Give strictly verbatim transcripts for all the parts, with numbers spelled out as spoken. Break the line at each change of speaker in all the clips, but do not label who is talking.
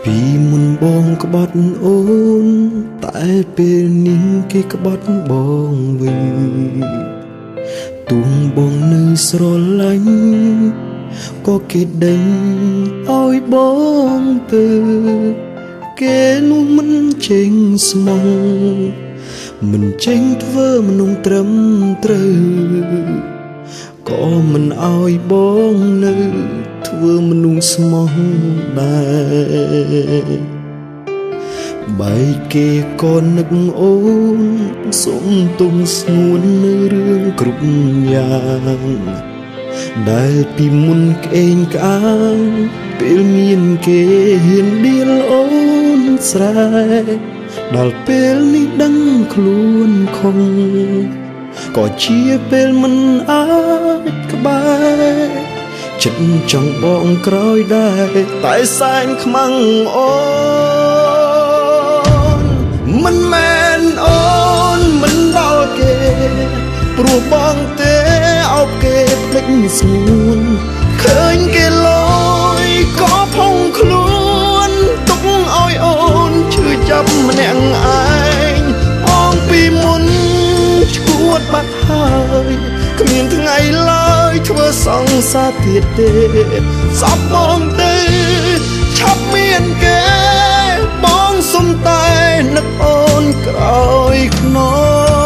ពីមុនបងក្បត់អូនតែពេលនេះគេក្បត់បងវិញទួងបងនៅស្រឡាញ់ក៏គេដេញឲ្យបងទៅគេនោះមិនចេញស្មងមិនចេញធ្វើមនុស្សត្រឹមត្រូវក៏មិនឲ្យបងនៅធ្វើមនុស្សស្មោះដែរបែកគេក៏នឹកអូនសុំទុំស្ងួននៅរឿងគ្រប់យ៉ាងដែលពីមុនក្អេងក្អាងពេលមានគេហ៊ានដៀលអូនស្រែដល់ពេលនេះដឹងខ្លួនខំក៏ជាពេលមិនអាចក្បែរចិត្តចង់បងក្រោយដែរតែសែងខ្មាំងអូនមិនមែនអូនមិនដល់គេព្រោះបងទេអោបគេភ្លេចស្ងួនឃើញគេលយក៏ផុងខ្លួនទុកឲ្យអូនឈឺចាប់ម្នាក់ឯងអងពីមុនឈួតបាត់ហើយគ្មានថ្ងៃឡើយធ្វើសង្សារទៀតទេសពបងទេឆាប់មានគេបងសុំតែនឹកអូនក្រោយខ្នង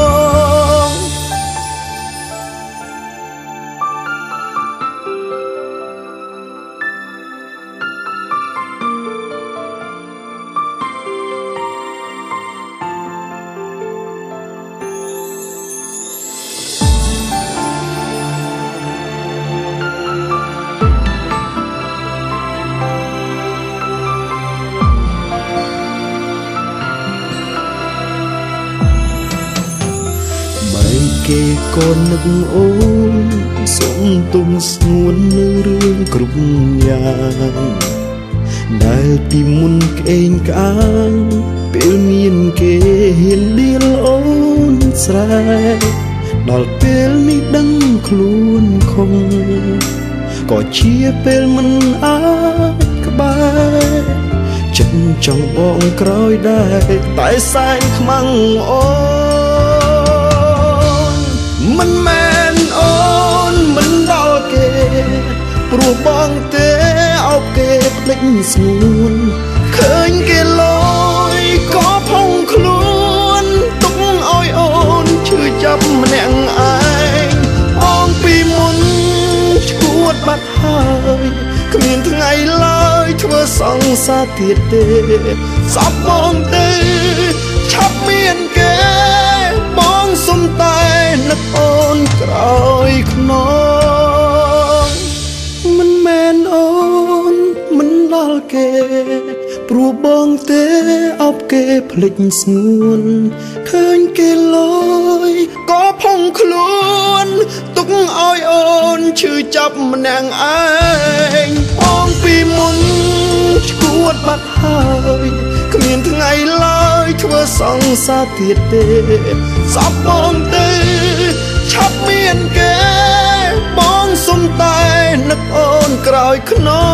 គេក៏នឹកអូនសុំទុំស្ងួននៅរឿងគ្រប់យ៉ាងដែលពីមុនក្អេងក្អាងពេលមានគេហ៊ានដៀលអូនស្រែដល់ពេលនេះដឹងខ្លួនខំក៏ជាពេលមិនអាចក្បែរចិត្តចង់បងក្រោយដែរតែសែងខ្មាំងអូមិនមែនអូនមិនដល់គេព្រោះបងទេអោបគេភ្លេចស្ងួនឃើញគេលយក៏ផុងខ្លួនទុកឲ្យអូនឈឺចាប់ម្នាក់ឯងអងពីមុនឈួតបាត់ហើយគ្មានថ្ងៃឡើយធ្វើសង្សារទៀតទេសពបងទេឆាប់មានគេបងសុំតែនឹកអូនក្រោយខ្នងមិនមែនអូនមិនដល់គេព្រោះបងទេអោបគេភ្លេចស្ងួនឃើញគេលយក៏ផុងខ្លួនទុកឲ្យអូនឈឺចាប់ម្នាក់ឯងអងពីមុនឈួតបាត់ហើយគ្មានថ្ងៃឡើយធ្វើសង្សារទៀតទេសពបងទេឆាប់មានគេបងសុំតែនឹកអូនក្រោយខ្នង